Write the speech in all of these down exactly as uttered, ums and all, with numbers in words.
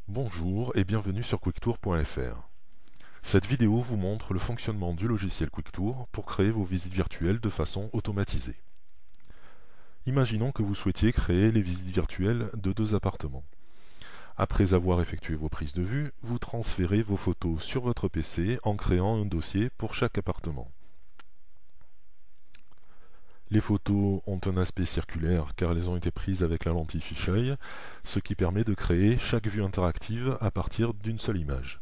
Bonjour et bienvenue sur quicktour point F R. Cette vidéo vous montre le fonctionnement du logiciel QuickTour pour créer vos visites virtuelles de façon automatisée. Imaginons que vous souhaitiez créer les visites virtuelles de deux appartements. Après avoir effectué vos prises de vue, vous transférez vos photos sur votre P C en créant un dossier pour chaque appartement. Les photos ont un aspect circulaire car elles ont été prises avec la lentille fisheye, ce qui permet de créer chaque vue interactive à partir d'une seule image.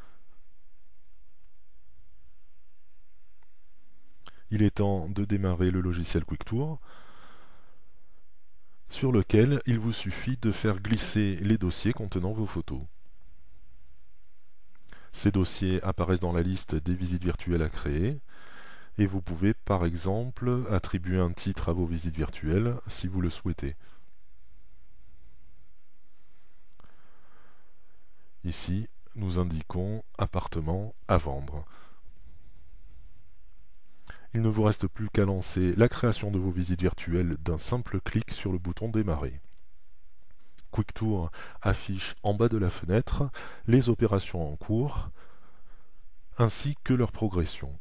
Il est temps de démarrer le logiciel QuickTour, sur lequel il vous suffit de faire glisser les dossiers contenant vos photos. Ces dossiers apparaissent dans la liste des visites virtuelles à créer, et vous pouvez par exemple attribuer un titre à vos visites virtuelles si vous le souhaitez. Ici, nous indiquons appartement à vendre. Il ne vous reste plus qu'à lancer la création de vos visites virtuelles d'un simple clic sur le bouton démarrer. QuickTour affiche en bas de la fenêtre les opérations en cours ainsi que leur progression.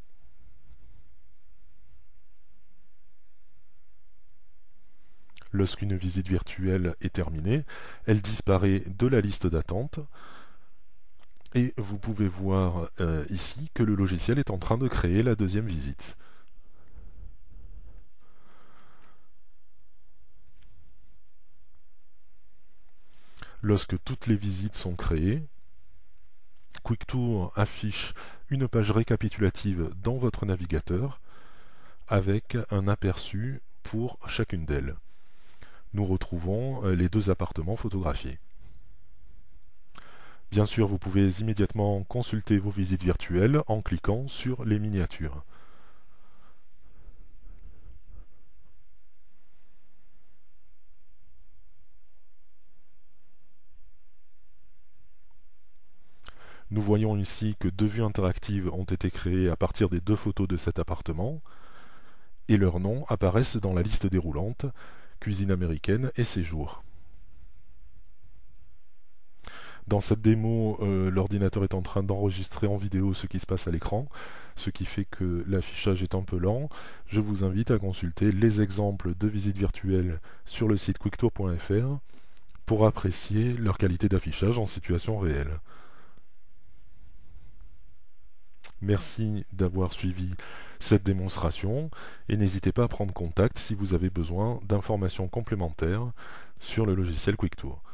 Lorsqu'une visite virtuelle est terminée, elle disparaît de la liste d'attente et vous pouvez voir euh, ici que le logiciel est en train de créer la deuxième visite. Lorsque toutes les visites sont créées, QuickTour affiche une page récapitulative dans votre navigateur avec un aperçu pour chacune d'elles. Nous retrouvons les deux appartements photographiés. Bien sûr, vous pouvez immédiatement consulter vos visites virtuelles en cliquant sur les miniatures. Nous voyons ici que deux vues interactives ont été créées à partir des deux photos de cet appartement et leurs noms apparaissent dans la liste déroulante, cuisine américaine et séjour. Dans cette démo, euh, l'ordinateur est en train d'enregistrer en vidéo ce qui se passe à l'écran, ce qui fait que l'affichage est un peu lent. Je vous invite à consulter les exemples de visites virtuelles sur le site quicktour point F R pour apprécier leur qualité d'affichage en situation réelle. Merci d'avoir suivi cette démonstration et n'hésitez pas à prendre contact si vous avez besoin d'informations complémentaires sur le logiciel QuickTour.